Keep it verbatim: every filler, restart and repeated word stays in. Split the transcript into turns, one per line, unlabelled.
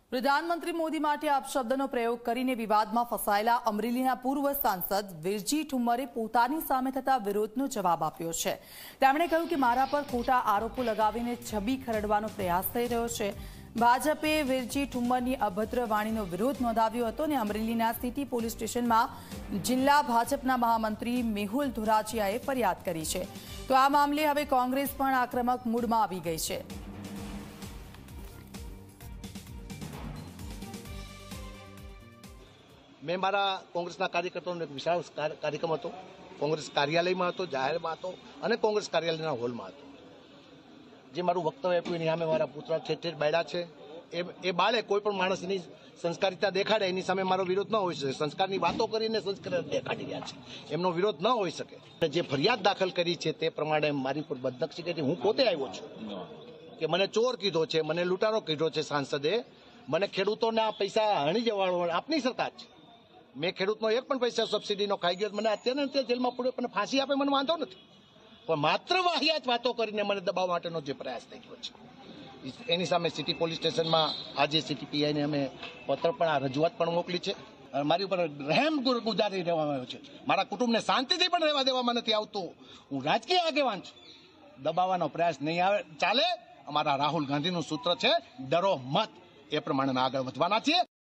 પ્રધાનમંત્રી મોદી માટે અપશબ્દનો પ્રયોગ કરીને વિવાદમાં ફસાયેલા અમરેલીના પૂર્વ સાંસદ વિરજી ઠુમ્મરે પોતાની સામે થતા વિરોધનો જવાબ આપ્યો છે। તેમણે કહ્યું કે મારા પર ખોટા આરોપો લગાવીને છબી ખરડવાનો પ્રયાસ થઈ રહ્યો છે। ભાજપે વિરજી ઠુમ્મરની અભદ્ર વાણીનો વિરોધ નોંધાવ્યો હતો અને અમરેલીના સિટી પોલીસ સ્ટેશનમાં જિલ્લા ભાજપના મહામંત્રી મેહુલ ધોરાજીયાએ ફરિયાદ કરી છે। તો આ મામલે હવે કોંગ્રેસ પણ આક્રમક મૂડમાં આવી ગઈ છે।
मैं मारा कांग्रेसना कार्यकर्ताओं एक विशाल कार्यक्रम हतो। कांग्रेस कार्यालय में हतो, जाहिर में हतो अने कांग्रेस कार्यालयना होल में हतो। जे मारू वक्तव्य आप्युं एनी सामे मारा पुत्र ठेर ठेर बाळ्या छे। ए ए बाळे कोईपण माणसनी संस्कारिता देखाडे एनी सामे मारो विरोध न होई शके। संस्कारनी वातो करीने संस्कार देखाडी रह्या छे, एमनो विरोध न होई शके। जे फरियाद दाखल करी छे ते प्रमाणे मारी पर बदनक्षी करी हूँ पोते आव्यो छुं के मने चोर कीधो छे, मने लूंटारो कीधो छे। सांसदे मने खेडूतोना पैसा हणी जवानो आपनी सरकार छे। मैं खेडूतनो एक पण पैसा सब्सिडीनो खाई गयो, मने अत्यारे अत्यारे जेलमां पड्यो पण फांसी आपे मने वांधो नथी, पण मात्र वाहियात वातो करीने मने दबाववा माटेनो जे प्रयास थई गयो छे एनी सामे सिटी पोलीस स्टेशनमां आजे सिटी पीआई ने अमे पत्र पण आ रजूआत पण मोकली छे। मारी उपर रहम गुजारी रहेवामां आव्यो छे। मारा कुटुंबने शांतिथी पण रहेवा देवामां नथी आवतो। हुं राजकीय आगेवान छुं, दबावવાનો प्रयास नहीं आवे चाले। अमारा राहुल गांधीनुं सूत्र छे, डरो मत। ए प्रमाणे આગળ વધવાના છીએ।